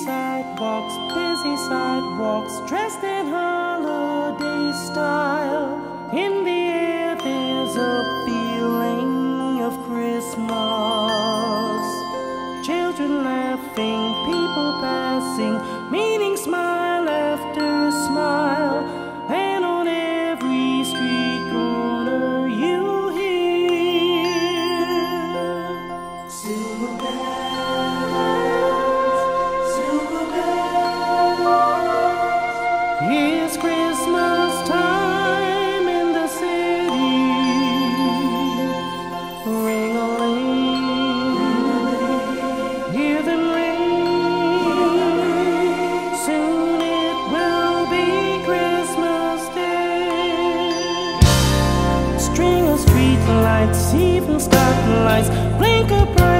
busy sidewalks, dressed in holiday style. In the air there's a feeling of Christmas. Children laughing, people passing, meaning smile after smile. And on every street corner you hear silver bells, silver bells. It's Christmas time in the city. Ring-a-ling, hear them ring. Soon it will be Christmas Day. String of street lights, even stoplights blink a bright